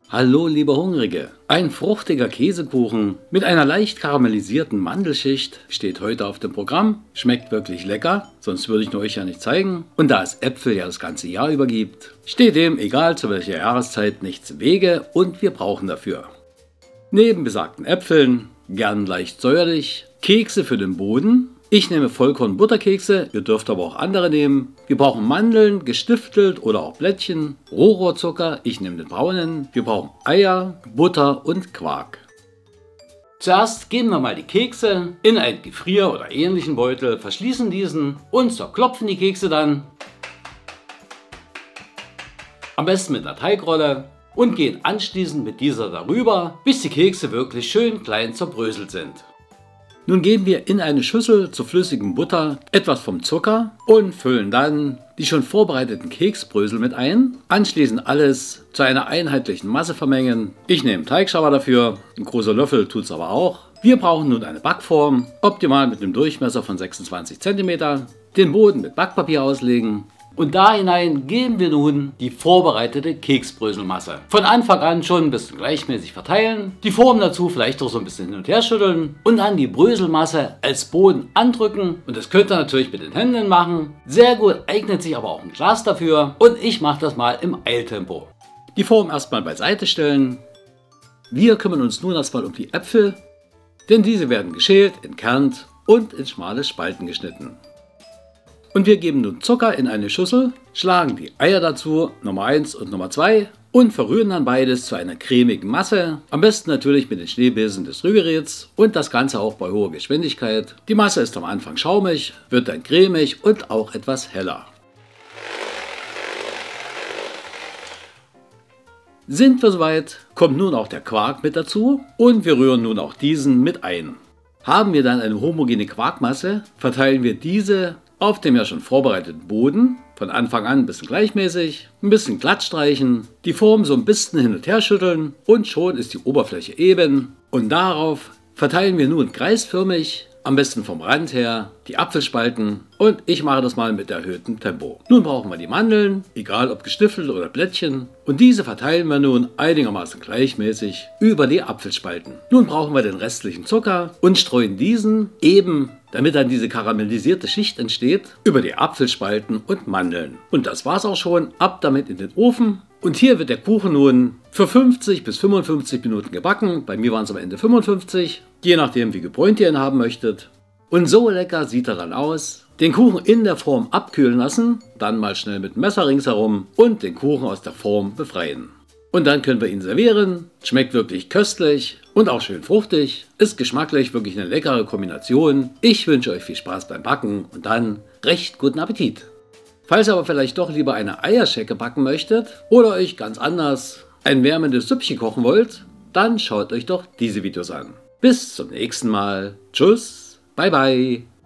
Hallo liebe Hungrige, ein fruchtiger Käsekuchen mit einer leicht karamellisierten Mandelschicht steht heute auf dem Programm. Schmeckt wirklich lecker, sonst würde ich euch ja nicht zeigen. Und da es Äpfel ja das ganze Jahr über gibt, steht dem, egal zu welcher Jahreszeit, nichts im Wege und wir brauchen dafür neben besagten Äpfeln, gern leicht säuerlich, Kekse für den Boden. Ich nehme Vollkorn-Butterkekse, ihr dürft aber auch andere nehmen. Wir brauchen Mandeln, gestiftelt oder auch Blättchen, Rohrohrzucker, ich nehme den braunen. Wir brauchen Eier, Butter und Quark. Zuerst geben wir mal die Kekse in einen Gefrier- oder ähnlichen Beutel, verschließen diesen und zerklopfen die Kekse dann. Am besten mit einer Teigrolle und gehen anschließend mit dieser darüber, bis die Kekse wirklich schön klein zerbröselt sind. Nun geben wir in eine Schüssel zur flüssigen Butter etwas vom Zucker und füllen dann die schon vorbereiteten Keksbrösel mit ein. Anschließend alles zu einer einheitlichen Masse vermengen. Ich nehme Teigschabber dafür, ein großer Löffel tut es aber auch. Wir brauchen nun eine Backform, optimal mit einem Durchmesser von 26 cm. Den Boden mit Backpapier auslegen. Und da hinein geben wir nun die vorbereitete Keksbröselmasse. Von Anfang an schon ein bisschen gleichmäßig verteilen, die Form dazu vielleicht auch so ein bisschen hin und her schütteln und dann die Bröselmasse als Boden andrücken. Und das könnt ihr natürlich mit den Händen machen. Sehr gut, eignet sich aber auch ein Glas dafür und ich mache das mal im Eiltempo. Die Form erstmal beiseite stellen. Wir kümmern uns nun erstmal um die Äpfel, denn diese werden geschält, entkernt und in schmale Spalten geschnitten. Und wir geben nun Zucker in eine Schüssel, schlagen die Eier dazu, Nummer 1 und Nummer 2 und verrühren dann beides zu einer cremigen Masse. Am besten natürlich mit den Schneebesen des Rührgeräts und das Ganze auch bei hoher Geschwindigkeit. Die Masse ist am Anfang schaumig, wird dann cremig und auch etwas heller. Sind wir soweit, kommt nun auch der Quark mit dazu und wir rühren nun auch diesen mit ein. Haben wir dann eine homogene Quarkmasse, verteilen wir diese auf dem ja schon vorbereiteten Boden, von Anfang an ein bisschen gleichmäßig, ein bisschen glatt streichen, die Form so ein bisschen hin und her schütteln und schon ist die Oberfläche eben. Und darauf verteilen wir nun kreisförmig, am besten vom Rand her, die Apfelspalten und ich mache das mal mit erhöhtem Tempo. Nun brauchen wir die Mandeln, egal ob gestiftelt oder Blättchen, und diese verteilen wir nun einigermaßen gleichmäßig über die Apfelspalten. Nun brauchen wir den restlichen Zucker und streuen diesen eben, damit dann diese karamellisierte Schicht entsteht, über die Apfelspalten und Mandeln. Und das war's auch schon, ab damit in den Ofen. Und hier wird der Kuchen nun für 50 bis 55 Minuten gebacken. Bei mir waren es am Ende 55, je nachdem wie gebräunt ihr ihn haben möchtet. Und so lecker sieht er dann aus. Den Kuchen in der Form abkühlen lassen, dann mal schnell mit dem Messer ringsherum und den Kuchen aus der Form befreien. Und dann können wir ihn servieren. Schmeckt wirklich köstlich und auch schön fruchtig. Ist geschmacklich wirklich eine leckere Kombination. Ich wünsche euch viel Spaß beim Backen und dann recht guten Appetit. Falls ihr aber vielleicht doch lieber eine Eierschecke backen möchtet oder euch ganz anders ein wärmendes Süppchen kochen wollt, dann schaut euch doch diese Videos an. Bis zum nächsten Mal. Tschüss, bye bye.